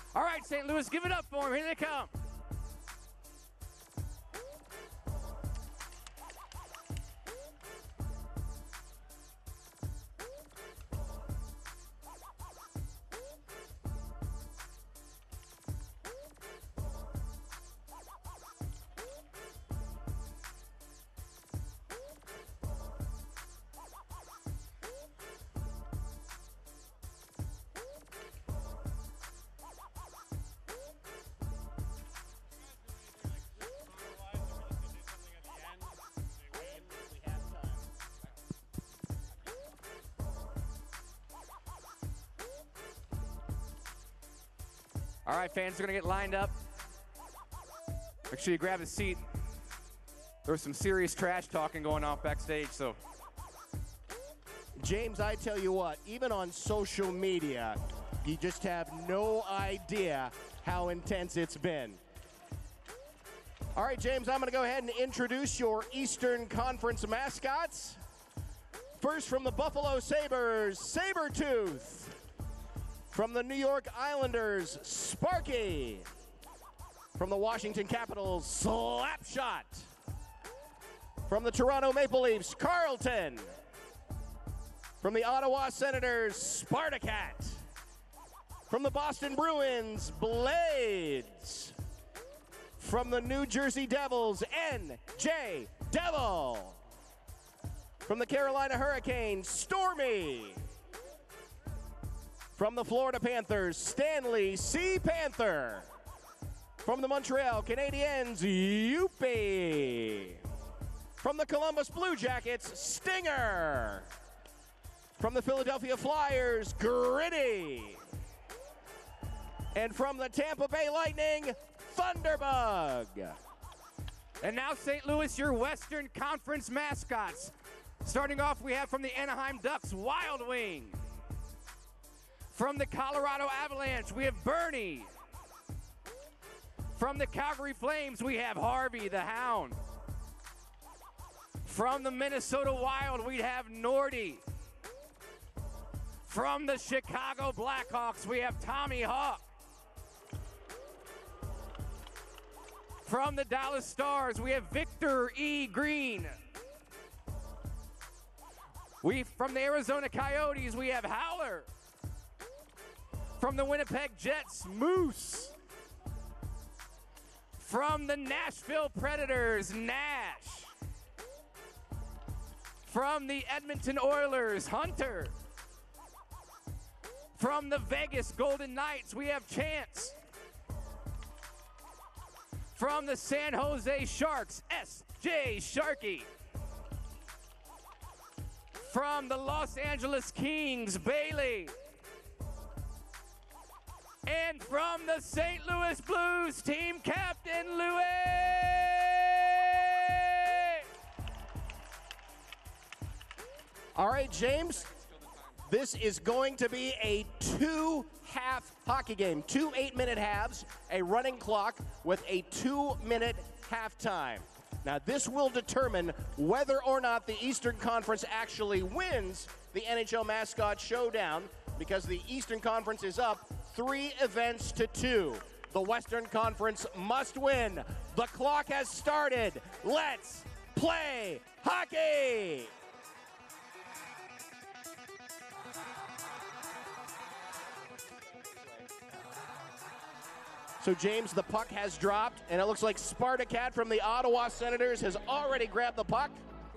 All right, St. Louis, give it up for them. Here they come. All right, fans are going to get lined up. Make sure you grab a seat. There was some serious trash talking going on backstage, so. James, I tell you what, even on social media, you just have no idea how intense it's been. All right, James, I'm going to go ahead and introduce your Eastern Conference mascots. First from the Buffalo Sabres, Sabretooth. From the New York Islanders, Sparky. From the Washington Capitals, Slapshot. From the Toronto Maple Leafs, Carlton. From the Ottawa Senators, Spartacat. From the Boston Bruins, Blades. From the New Jersey Devils, NJ Devil. From the Carolina Hurricanes, Stormy. From the Florida Panthers, Stanley C. Panther. From the Montreal Canadiens, Youppi. From the Columbus Blue Jackets, Stinger. From the Philadelphia Flyers, Gritty. And from the Tampa Bay Lightning, Thunderbug. And now, St. Louis, your Western Conference mascots. Starting off, we have from the Anaheim Ducks, Wild Wing. From the Colorado Avalanche, we have Bernie. From the Calgary Flames, we have Harvey the Hound. From the Minnesota Wild, we have Nordy. From the Chicago Blackhawks, we have Tommy Hawk. From the Dallas Stars, we have Victor E. Green. From the Arizona Coyotes, we have Howler. From the Winnipeg Jets, Moose. From the Nashville Predators, Nash. From the Edmonton Oilers, Hunter. From the Vegas Golden Knights, we have Chance. From the San Jose Sharks, S.J. Sharkey. From the Los Angeles Kings, Bailey. And from the St. Louis Blues, team captain, Louis! All right, James, this is going to be a two-half hockey game. 2 8-minute halves, a running clock with a 2-minute halftime. Now, this will determine whether or not the Eastern Conference actually wins the NHL Mascot Showdown, because the Eastern Conference is up 3 events to 2. The Western Conference must win. The clock has started. Let's play hockey! So, James, the puck has dropped, and it looks like Spartacat from the Ottawa Senators has already grabbed the puck.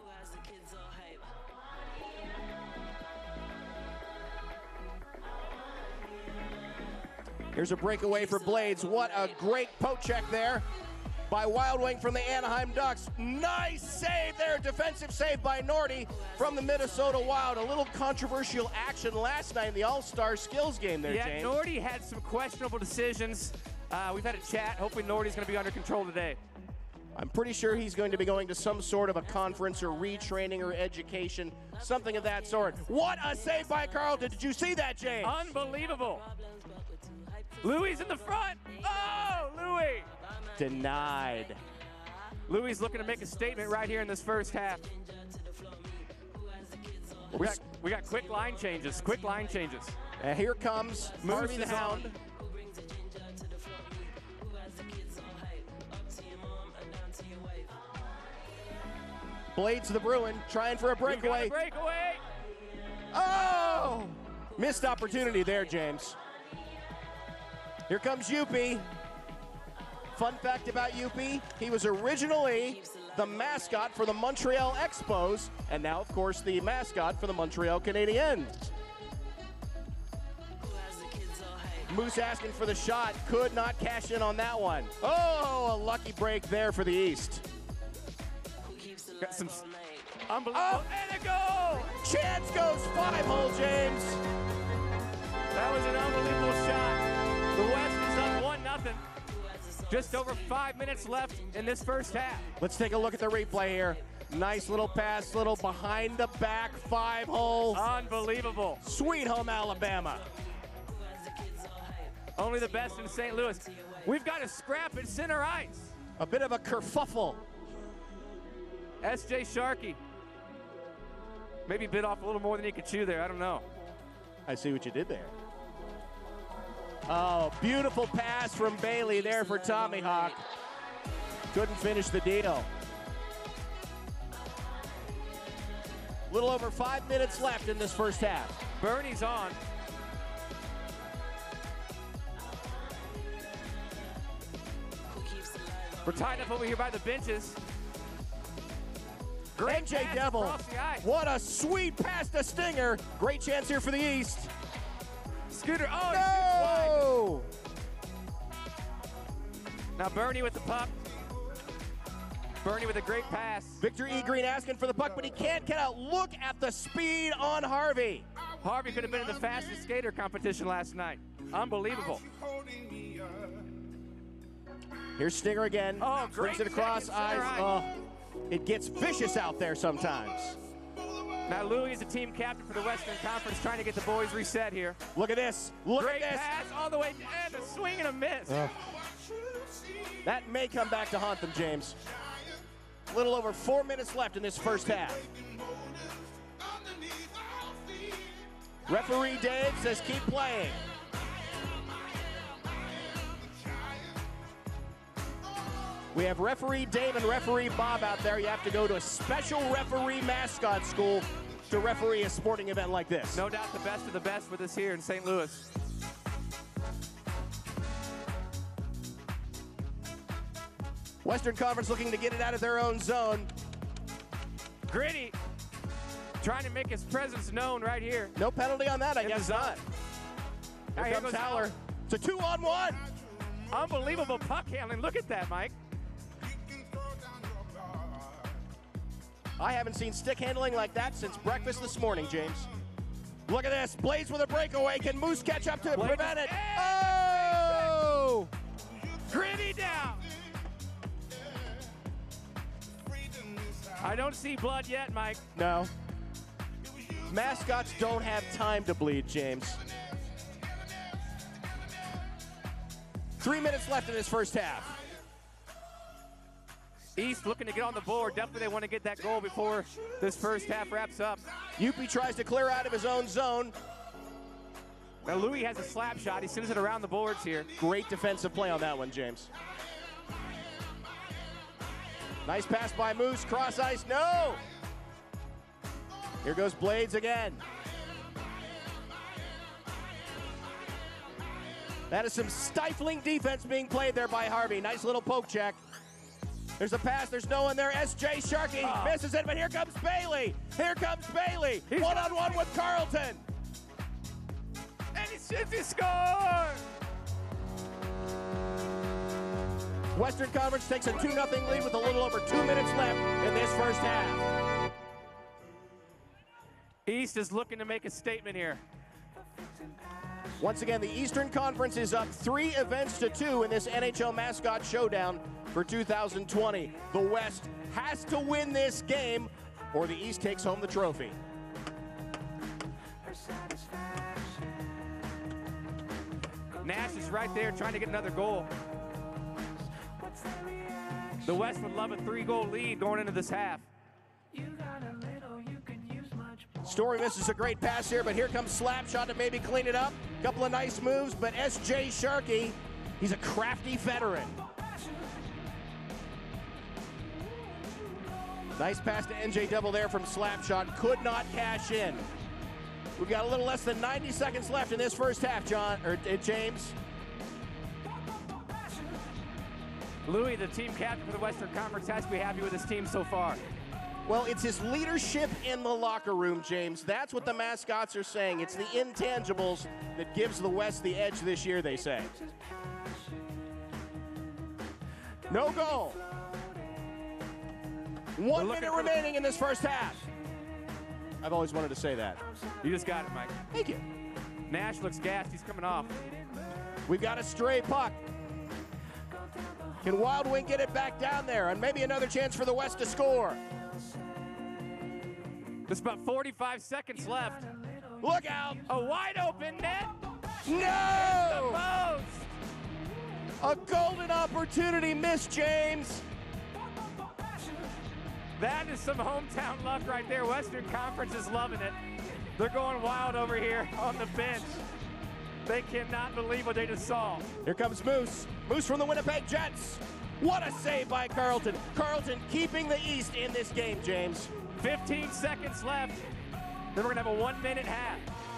Here's a breakaway for Blades. What a great poke check there by Wild Wing from the Anaheim Ducks. Nice save there, defensive save by Nordy from the Minnesota Wild. A little controversial action last night in the All-Star Skills game there, Yeah, James. Nordy had some questionable decisions. We've had a chat. Hopefully Nordy's going to be under control today. I'm pretty sure he's going to be going to some sort of a conference or retraining or education, something of that sort. What a save by Carlton. Did you see that, James? Unbelievable. Louis in the front. Oh, Louis. Denied. Louis looking to make a statement right here in this first half. We got quick line changes. Here comes Moose Harvey the is Hound. on. Blades the Bruin trying for a breakaway. Breakaway. Oh! Missed opportunity there, James. Here comes Youppi. Fun fact about Youppi, he was originally the mascot for the Montreal Expos, and now, of course, the mascot for the Montreal Canadiens. Moose asking for the shot, could not cash in on that one. Oh, a lucky break there for the East. Got some unbelievable, and a goal! Chance goes 5-hole, James. That was an unbelievable shot. The West is up 1-0. Just over 5 minutes left in this first half. Let's take a look at the replay here. Nice little pass, little behind the back 5-hole. Unbelievable. Sweet home Alabama. Only the best in St. Louis. We've got a scrap at center ice. A bit of a kerfuffle. S.J. Sharkey. Maybe bit off a little more than he could chew there. I don't know. I see what you did there. Oh, beautiful pass from Bailey there for Tommy Hawk. Couldn't finish the deal. Little over 5 minutes left in this first half. Bernie's on. We're tied up over here by the benches. Great NJ pass Devil, across the ice. what a sweet pass to Stinger. Great chance here for the East. Scooter, oh, No! he shoots wide. Now Bernie with the puck. Bernie with a great pass. Victor E. Green asking for the puck, but he can't get out. Look at the speed on Harvey. Harvey could have been in the fastest skater competition last night. Unbelievable. Here's Stinger again. Oh, great brings it across second center eyes. ice. Oh, it gets vicious out there sometimes. Now Louis is the team captain for the Western Conference, trying to get the boys reset here. Look at this. Look Great at this. pass all the way, and a swing and a miss. That may come back to haunt them, James. A little over 4 minutes left in this first half. Referee Dave says keep playing. We have referee Dave and referee Bob out there. You have to go to a special referee mascot school to referee a sporting event like this. No doubt the best of the best with us here in St. Louis. Western Conference looking to get it out of their own zone. Gritty trying to make his presence known right here. No penalty on that, I guess zone. not. Now Here here comes goes Haller. It's a 2-on-1. Unbelievable puck handling. Look at that, Mike. I haven't seen stick handling like that since breakfast this morning, James. Look at this. Blades with a breakaway. Can Moose catch up to it? Blades. Prevent it. And Oh! Gritty down. I don't see blood yet, Mike. No. Mascots don't have time to bleed, James. 3 minutes left in this first half. East looking to get on the board. Definitely they want to get that goal before this first half wraps up. Youppi tries to clear out of his own zone. Now Louis has a slap shot. He sends it around the boards here. Great defensive play on that one, James. Nice pass by Moose. Cross ice. No! Here goes Blades again. That is some stifling defense being played there by Harvey. Nice little poke check. There's a pass. There's no one there. S.J. Sharkey misses it, but here comes Bailey. Here comes Bailey. One-on-one with Carlton. And he scores! Western Conference takes a 2-0 lead with a little over 2 minutes left in this first half. East is looking to make a statement here. Once again, the Eastern Conference is up 3 events to 2 in this NHL Mascot Showdown for 2020. The West has to win this game or the East takes home the trophy. Nash is right there trying to get another goal. The West would love a 3-goal lead going into this half. Story misses a great pass here, but here comes Slapshot to maybe clean it up. Couple of nice moves, but S.J. Sharkey, he's a crafty veteran. Nice pass to NJ Double there from Slapshot. Could not cash in. We've got a little less than 90 seconds left in this first half, James. Louis, the team captain for the Western Conference, has to be happy with his team so far. Well, it's his leadership in the locker room, James. That's what the mascots are saying. It's the intangibles that gives the West the edge this year, they say. No goal. 1 minute remaining in this first half. I've always wanted to say that. You just got it, Mike. Thank you. Nash looks gassed. He's coming off. We've got a stray puck. Can Wild Wing get it back down there? And maybe another chance for the West to score. There's about 45 seconds left. Look out. A wide open net. No! The most. A golden opportunity missed, James. That is some hometown luck right there. Western Conference is loving it. They're going wild over here on the bench. They cannot believe what they just saw. Here comes Moose. Moose from the Winnipeg Jets. What a save by Carlton. Carlton keeping the East in this game, James. 15 seconds left. Then we're going to have a 1 minute half.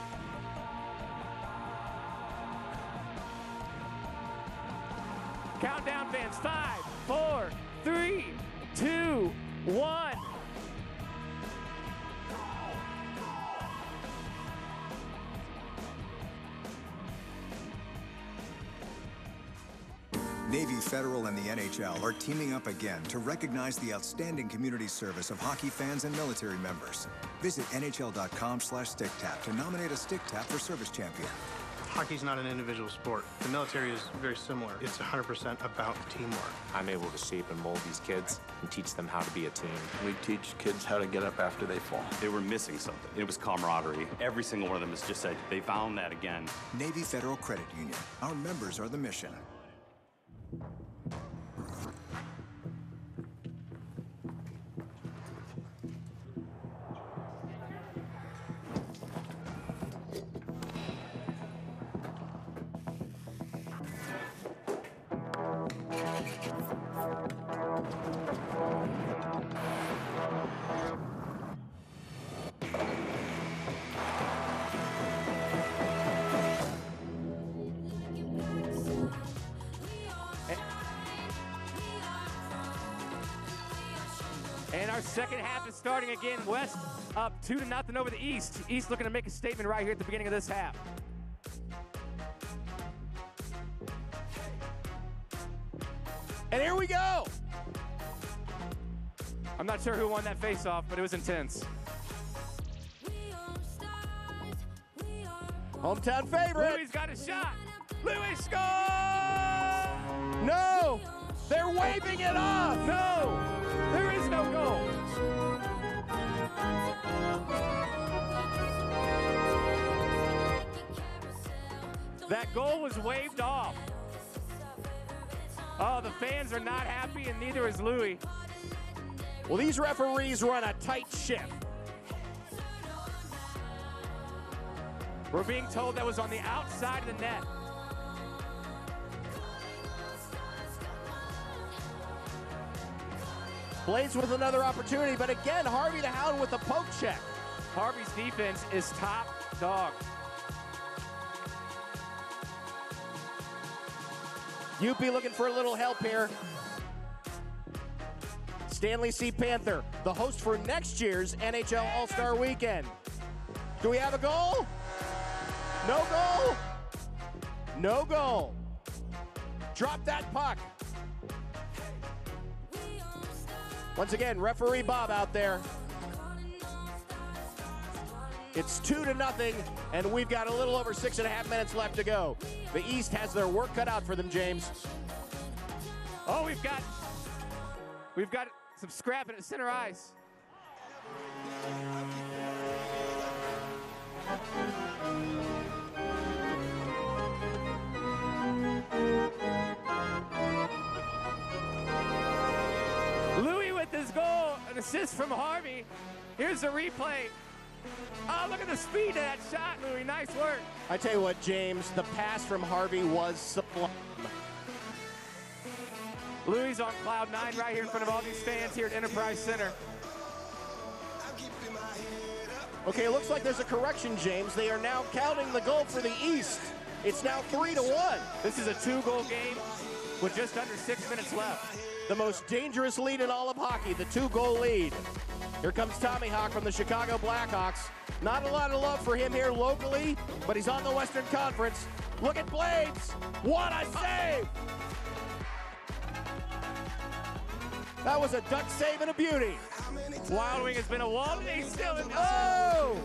Countdown, fans. 5, 4, 3, 2, 1. Navy Federal and the NHL are teaming up again to recognize the outstanding community service of hockey fans and military members. Visit NHL.com/StickTap to nominate a Stick Tap for Service Champion. Hockey's not an individual sport. The military is very similar. It's 100% about teamwork. I'm able to shape and mold these kids and teach them how to be a team. We teach kids how to get up after they fall. They were missing something. It was camaraderie. Every single one of them has just said they found that again. Navy Federal Credit Union. Our members are the mission. And our second half is starting again. West up 2-0 over the East. East looking to make a statement right here at the beginning of this half. And here we go. I'm not sure who won that face-off, but it was intense. Hometown favorite. Louis got a shot. Louis scores! No, they're waving it off. No, there is no goal. That goal was waved off. Oh, the fans are not happy, and neither is Louis. Well, these referees run a tight ship. We're being told that was on the outside of the net. Blades with another opportunity, but again, Harvey the Hound with a poke check. Harvey's defense is top dog. UP looking for a little help here. Stanley C. Panther, the host for next year's NHL All-Star Weekend. Do we have a goal? No goal? No goal. Drop that puck. Once again, referee Bob out there. It's 2-0, and we've got a little over 6.5 minutes left to go. The East has their work cut out for them, James. Oh, we've got some scrapping at center ice. Louis with his goal, an assist from Harvey. Here's the replay. Oh, look at the speed of that shot, Louis. Nice work. I tell you what, James, the pass from Harvey was sublime. Louis on cloud 9 right here in front of all these fans here at Enterprise Center. Okay, it looks like there's a correction, James. They are now counting the goal for the East. It's now 3-1. This is a 2-goal game with just under 6 minutes left. The most dangerous lead in all of hockey, the 2-goal lead. Here comes Tommy Hawk from the Chicago Blackhawks. Not a lot of love for him here locally, but he's on the Western Conference. Look at Blades. What a save! That was a duck save and a beauty. Wild Wing has been a wall, and he's still in. Oh!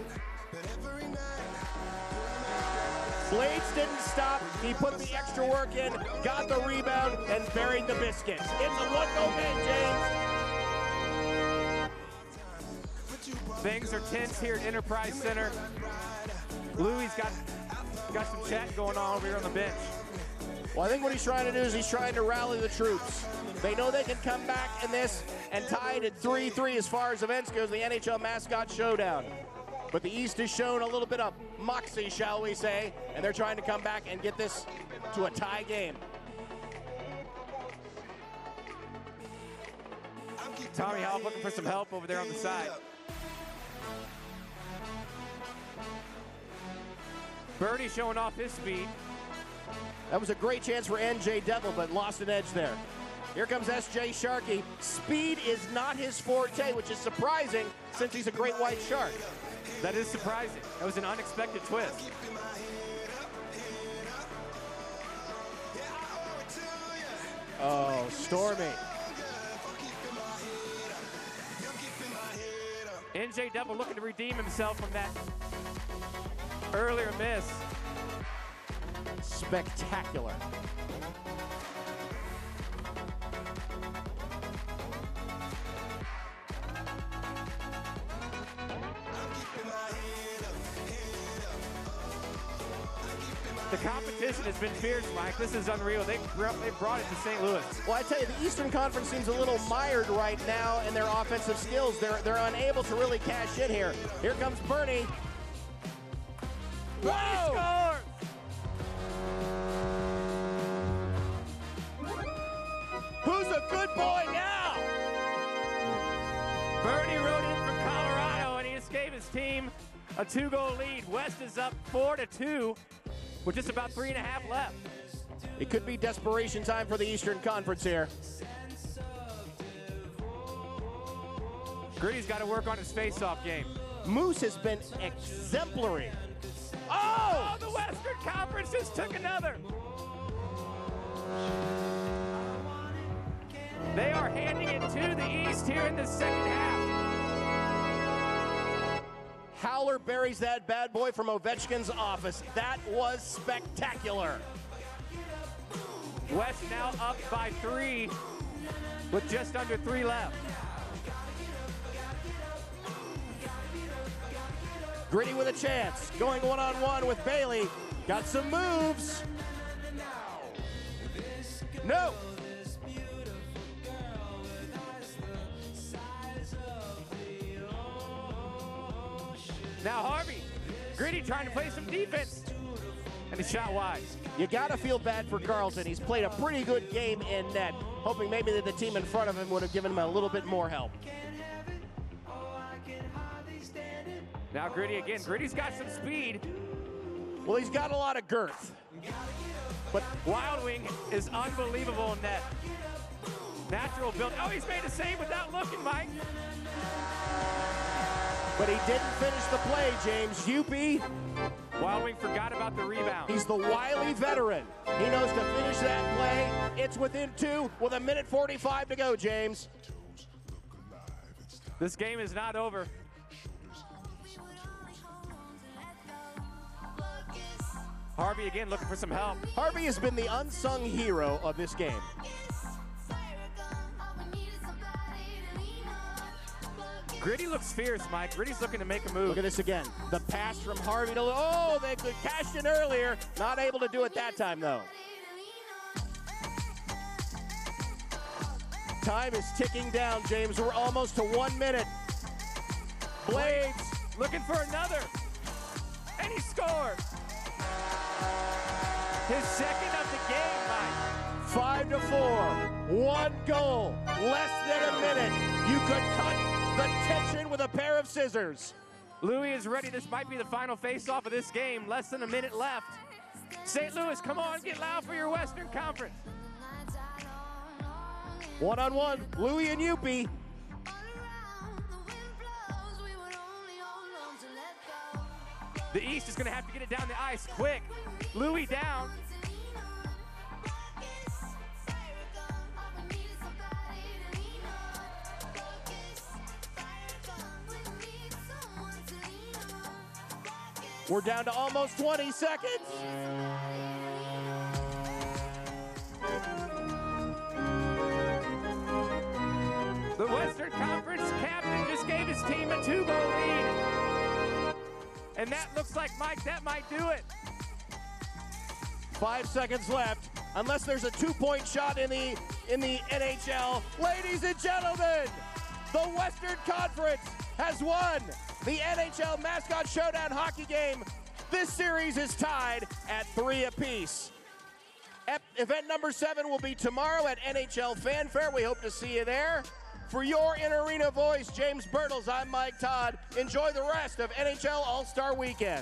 Blades didn't stop. He put the extra work in, got the rebound, and buried the biscuits. It's a one-goal game, James. Things are tense here at Enterprise Center. Louis got some chat going on over here on the bench. Well, I think what he's trying to do is he's trying to rally the troops. They know they can come back in this and tie it at 3-3 as far as events goes, the NHL Mascot Showdown. But the East has shown a little bit of moxie, shall we say, and they're trying to come back and get this to a tie game. Tommy Hawk looking for some help over there on the side. Bernie showing off his speed. That was a great chance for NJ Devil, but lost an edge there. Here comes SJ Sharkey. Speed is not his forte, which is surprising since he's a great white shark. That is surprising. That was an unexpected twist. Oh, Stormy. NJ Devil looking to redeem himself from that earlier miss. Spectacular. The competition has been fierce, Mike. This is unreal. They brought it to St. Louis. Well, I tell you, the Eastern Conference seems a little mired right now in their offensive skills. They're unable to really cash in here. Here comes Bernie. Whoa! Scores! Who's a good boy now? Bernie rode in from Colorado, and he just gave his team a 2-goal lead. West is up 4-2 with just about 3.5 left. It could be desperation time for the Eastern Conference here. Gritty's got to work on his face-off game. Moose has been exemplary. Oh, the Western Conference just took another. They are handing it to the East here in the second half. Howler buries that bad boy from Ovechkin's office. That was spectacular. West now up by 3 with just under 3 left. Gritty with a chance, going one-on-one with Bailey. Got some moves. No. Now Harvey, Gritty trying to play some defense, and he shot wide. You gotta feel bad for Carlton. He's played a pretty good game in net, hoping maybe that the team in front of him would have given him a little bit more help. Now Gritty again. Gritty's got some speed. Well, he's got a lot of girth. But Wild Wing is unbelievable in net. Natural build. Oh, he's made a save without looking, Mike. But he didn't finish the play, James. UP. Wild Wing forgot about the rebound. He's the wily veteran. He knows to finish that play. It's within 2 with 1:45 to go, James. This game is not over. Harvey again looking for some help. Harvey has been the unsung hero of this game. Gritty looks fierce, Mike. Gritty's looking to make a move. Look at this again. The pass from Harvey to, oh, they could cash in earlier. Not able to do it that time, though. Time is ticking down, James. We're almost to 1 minute. Blades looking for another. And he scored. His second of the game, Mike. 5-4. One goal. Less than a minute. You could cut the tension with a pair of scissors. Louis is ready. This might be the final face-off of this game. Less than a minute left. St. Louis, come on, get loud for your Western Conference. One-on-one, Louis and Youppi. The East is going to have to get it down the ice quick. Louis down. We're down to almost 20 seconds. The Western Conference captain just gave his team a 2-goal lead. And that looks like, Mike, that might do it. 5 seconds left, unless there's a 2-point shot in the NHL. Ladies and gentlemen, the Western Conference has won the NHL Mascot Showdown hockey game. This series is tied at 3 apiece. Event number 7 will be tomorrow at NHL Fanfare. We hope to see you there. For your in-arena voice, James Bertles, I'm Mike Todd. Enjoy the rest of NHL All-Star Weekend.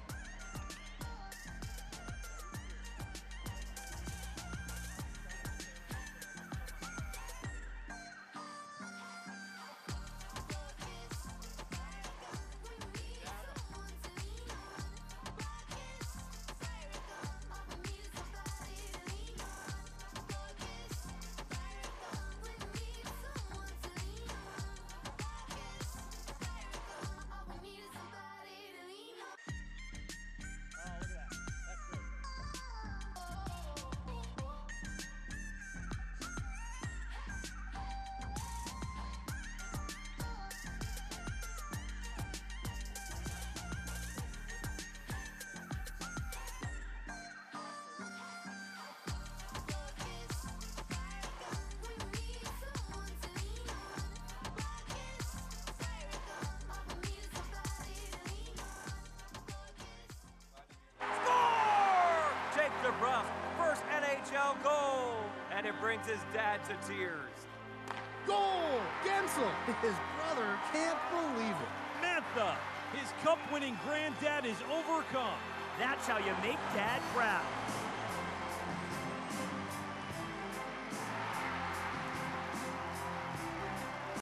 First NHL goal, and it brings his dad to tears. Goal! Gensel! His brother can't believe it. Mantha, his cup-winning granddad is overcome. That's how you make Dad proud.